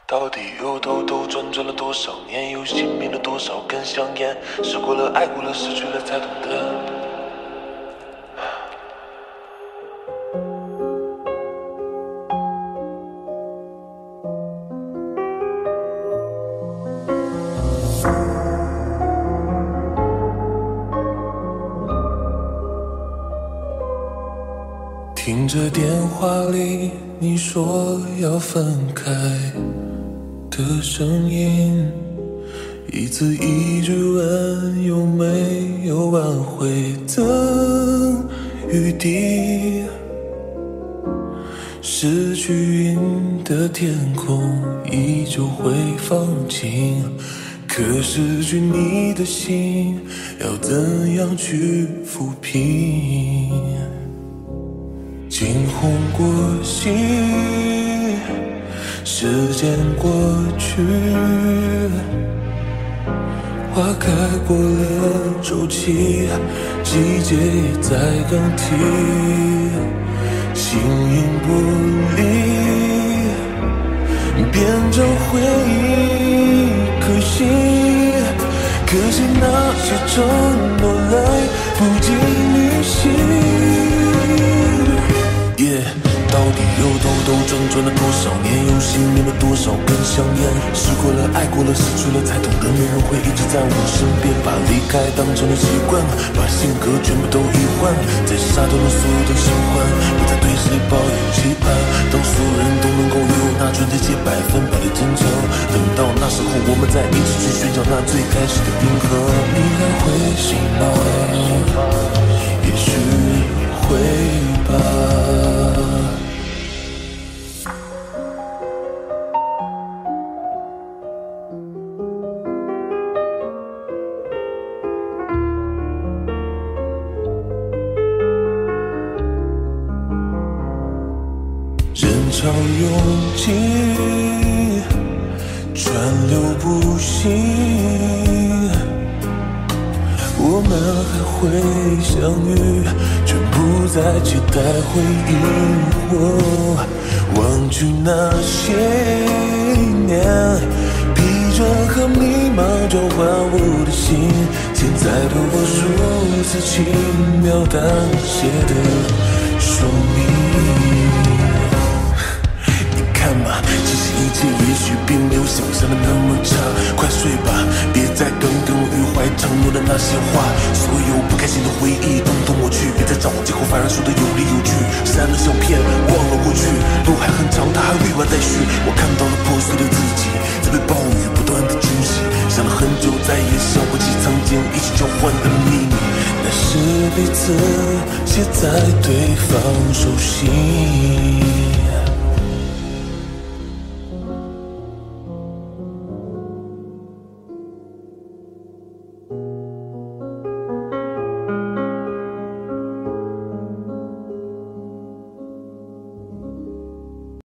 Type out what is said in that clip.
到底又兜兜转转了多少年，又熄灭了多少根香烟？试过了，爱过了，失去了，才懂得。听着电话里你说要分开的声音，一字一句问有没有挽回的余地。失去云的天空依旧会放晴，可失去你的心要怎样去抚平？惊鸿过隙，时间过去，花开过了周期，季节也在更替，形影不离，变成回忆。可惜那些承诺来不及履行。到底又兜兜转转了多少年，又熄灭了多少根香烟？试过了，爱过了，失去了，才懂得没人会一直在我身边。把离开当成了习惯，把性格全部都遗忘，在杀掉了所有的喜欢，不再对谁抱有期盼。当所有人都能够有那纯洁且100%的真诚，等到那时候，我们再一起去寻找那最开始的平衡。你还会信吗？也许会吧。人潮拥挤，川流不息，我们还会相遇，却不再期待回应。忘去那些年，疲倦和迷茫交换我的心，现在的我如此轻描淡写的说明。其实一切也许并没有想象的那么差，快睡吧，别再耿耿于怀承诺的那些话。所有不开心的回忆统统抹去，别再找借口，反而说的有理有据。删了相片，忘了过去，路还很长，它还未完待续。我看到了破碎的自己，在被暴雨不断的冲洗，想了很久，再也想不起曾经一起交换的秘密。那是彼此写在对方手心。